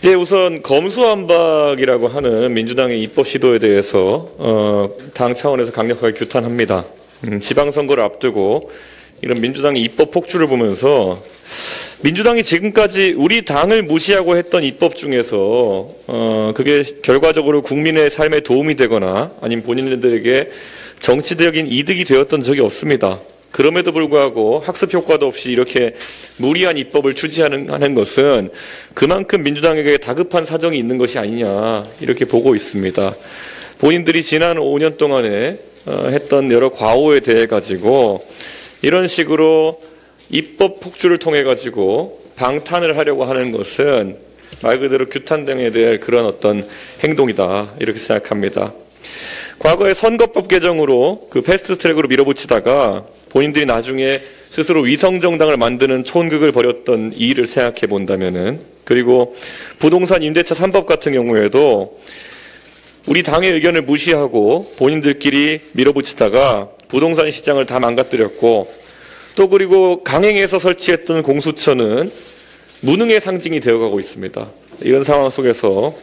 네, 우선 검수완박이라고 하는 민주당의 입법 시도에 대해서 당 차원에서 강력하게 규탄합니다. 지방선거를 앞두고 이런 민주당의 입법 폭주를 보면서 민주당이 지금까지 우리 당을 무시하고 했던 입법 중에서 그게 결과적으로 국민의 삶에 도움이 되거나 아니면 본인들에게 정치적인 이득이 되었던 적이 없습니다. 그럼에도 불구하고 학습 효과도 없이 이렇게 무리한 입법을 추진하는 것은 그만큼 민주당에게 다급한 사정이 있는 것이 아니냐 이렇게 보고 있습니다. 본인들이 지난 5년 동안에 했던 여러 과오에 대해 가지고 이런 식으로 입법 폭주를 통해 가지고 방탄을 하려고 하는 것은 말 그대로 규탄 등에 대한 그런 어떤 행동이다 이렇게 생각합니다. 과거에 선거법 개정으로 그 패스트트랙으로 밀어붙이다가 본인들이 나중에 스스로 위성정당을 만드는 촌극을 벌였던 이 일을 생각해 본다면은, 그리고 부동산 임대차 3법 같은 경우에도 우리 당의 의견을 무시하고 본인들끼리 밀어붙이다가 부동산 시장을 다 망가뜨렸고, 또 그리고 강행해서 설치했던 공수처는 무능의 상징이 되어가고 있습니다. 이런 상황 속에서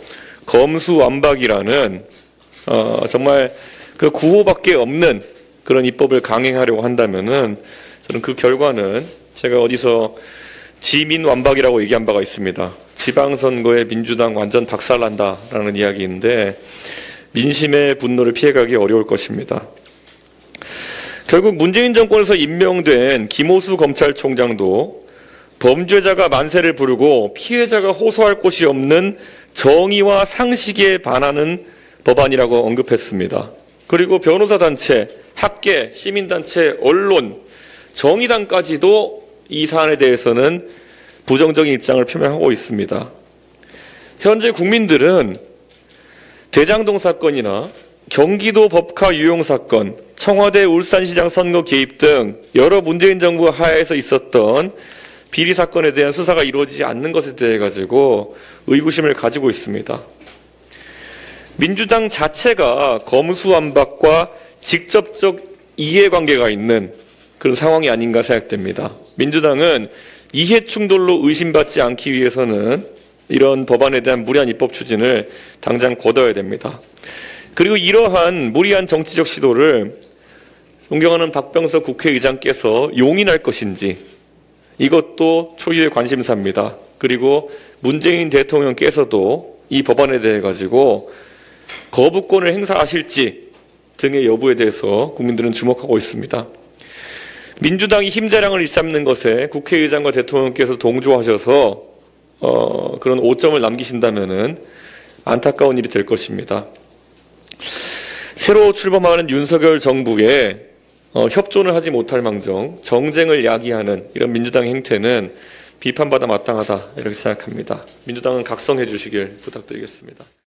검수완박이라는 정말 그 구호밖에 없는 그런 입법을 강행하려고 한다면은 저는 그 결과는 제가 어디서 지민완박이라고 얘기한 바가 있습니다. 지방선거에 민주당 완전 박살난다라는 이야기인데 민심의 분노를 피해가기 어려울 것입니다. 결국 문재인 정권에서 임명된 김호수 검찰총장도 범죄자가 만세를 부르고 피해자가 호소할 곳이 없는 정의와 상식에 반하는 법안이라고 언급했습니다. 그리고 변호사단체, 학계, 시민단체, 언론, 정의당까지도 이 사안에 대해서는 부정적인 입장을 표명하고 있습니다. 현재 국민들은 대장동 사건이나 경기도 법카 유용 사건, 청와대 울산시장 선거 개입 등 여러 문재인 정부 하에서 있었던 비리 사건에 대한 수사가 이루어지지 않는 것에 대해 가지고 의구심을 가지고 있습니다. 민주당 자체가 검수완박과 직접적 이해관계가 있는 그런 상황이 아닌가 생각됩니다. 민주당은 이해충돌로 의심받지 않기 위해서는 이런 법안에 대한 무리한 입법 추진을 당장 거둬야 됩니다. 그리고 이러한 무리한 정치적 시도를 존경하는 박병석 국회의장께서 용인할 것인지 이것도 초유의 관심사입니다. 그리고 문재인 대통령께서도 이 법안에 대해 가지고 거부권을 행사하실지 등의 여부에 대해서 국민들은 주목하고 있습니다. 민주당이 힘자랑을 일삼는 것에 국회의장과 대통령께서 동조하셔서 그런 오점을 남기신다면은 안타까운 일이 될 것입니다. 새로 출범하는 윤석열 정부에 협조를 하지 못할 망정 정쟁을 야기하는 이런 민주당의 행태는 비판받아 마땅하다 이렇게 생각합니다. 민주당은 각성해 주시길 부탁드리겠습니다.